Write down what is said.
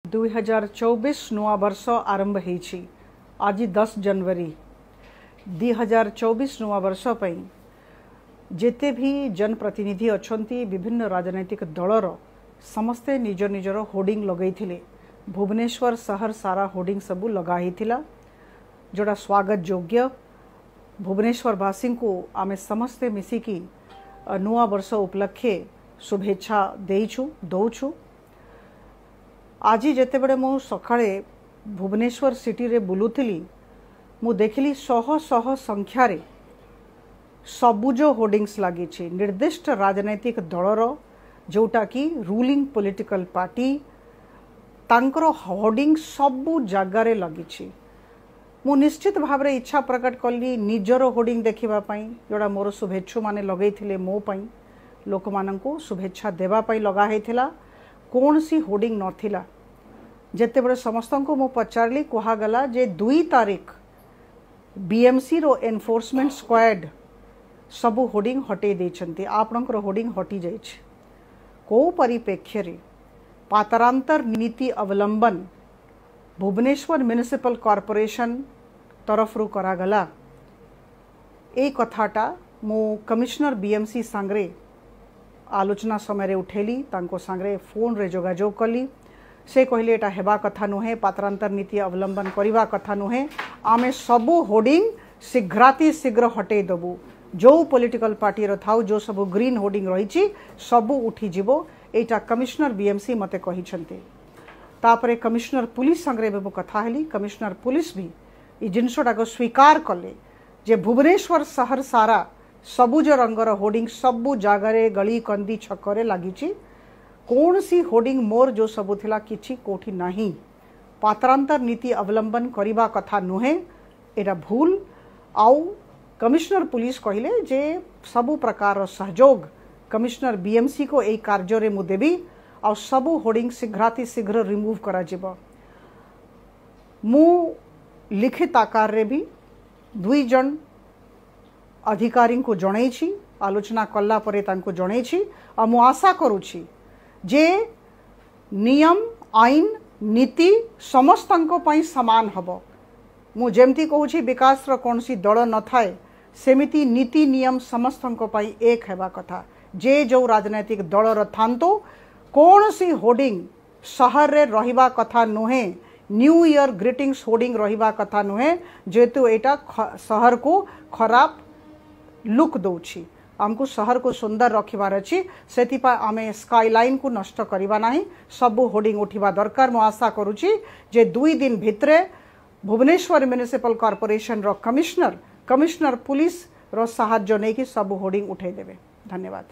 2024 नुआ वर्ष आरंभ होईछि। आज 10 जनवरी 2024 नुआ वर्ष पई जेते भी जनप्रतिनिधि अछंती विभिन्न राजनैतिक दलर समस्ते निज निजर होर्डिंग लगैथिले। भुवनेश्वर शहर सारा होर्डिंग सबू लगाइथिला जोड़ा स्वागत योग्य। भुवनेश्वरवासी को आमे समस्ते मिसिकी नुआ वर्ष उपलक्षे शुभेच्छा दौछु। आज जेते बड़े मु सकाळे भुवनेश्वर सिटी रे बुलुथिली मु देखिली शह शह संख्यारे सबुज होर्डिंग्स लगी निर्दिष्ट राजनैतिक दलर जोटा कि रूलिंग पॉलिटिकल पार्टी तांकर होर्डिंग सबु जगार लगी। मु निश्चित भाव में इच्छा प्रकट कली निजर होर्डिंग देखा जोड़ा मोर शुभेच्छु माने लगैथिले मो पई लोक माननकु शुभेच्छा देवा पई लगा हेथिला। कौन सी होर्डिंग नथिला। जेते बड़े समस्त को मु पचारली कहागला जे 2 तारीख बीएमसी रो एनफोर्समेंट स्क्वाड सबु होर्डिंग हटे देछंती। आपनकर होर्डिंग हटी जाइछ। को परिप्रेक्ष्य रे पातरांतर नीति अवलंबन भुवनेश्वर म्युनिसिपल कॉर्पोरेशन तरफ रु करागला। ए कथाटा मु कमिश्नर बीएमसी सांगरे आलोचना समय उठेली। तांको सांगरे फोन रे जोगाजोग कली। से कहले एटा हेबा कथा नुहे, पात्रांतर नीति अवलंबन करिबा कथा नुहे। आमे सबु होर्डिंग शीघ्राति शीघ्र हटे दबु। जो पॉलिटिकल पार्टी रो थाउ जो सबु ग्रीन होर्डिंग रहिछि सबु उठी जिवो। एटा कमिश्नर बीएमसी मते कहिछन्ते। तापरे कमिश्नर पुलिस संग्रे बे कथा हेली। कमिश्नर पुलिस भी ई जिनसटा को स्वीकार कले जे भुवनेश्वर शहर सारा सबुज रंगर होर्डिंग सबु जागारे गली कंदी छकरे लागिछि। कौन सी होर्डिंग मोर जो सबु थिला किछि कोठी नहीं। पात्रांतर नीति अवलंबन करिबा कथा नुहे, एटा भूल। आउ कमिश्नर पुलिस कहले जे सबु प्रकार सहयोग कमिश्नर बीएमसी को एई कार्य रे मु देबी। आ सबु होर्डिंग शीघ्राति शीघ्र रिमूव करा जिवो। मु लिखित आकार रे भी 2 जन अधिकारी को जणैछि। आलोचना कला परे तांको जणैछि। आ मु आशा करूछि जे नियम आईन नीति समस्तंको पई समान हबो। मु जेमती कहूछि विकास रो कोनसी दल न थाए सेमिति नीति नियम समस्तंको पई एक हेबा कथा। जे जो राजनैतिक दल रो थांतो कौन सी होर्डिंग शहर रे रहिबा कथा नुहे। न्यू ईयर ग्रीटिंग्स होर्डिंग रहिबा कथा नुहे जेतु एटा शहर को खराब लुक दौछि। आमको शहर को सुंदर रखिबार अछि। सेतिपा आमे स्काईलाइन को नष्ट करिबा नाही। सबु होर्डिंग उठिबा दरकार। मु आशा करूछि जे 2 दिन भितरे भुवनेश्वर म्युनिसिपल कॉर्पोरेशन रो कमिश्नर पुलिस रो सहायता नै कि सबु होर्डिंग उठै देबे। धन्यवाद।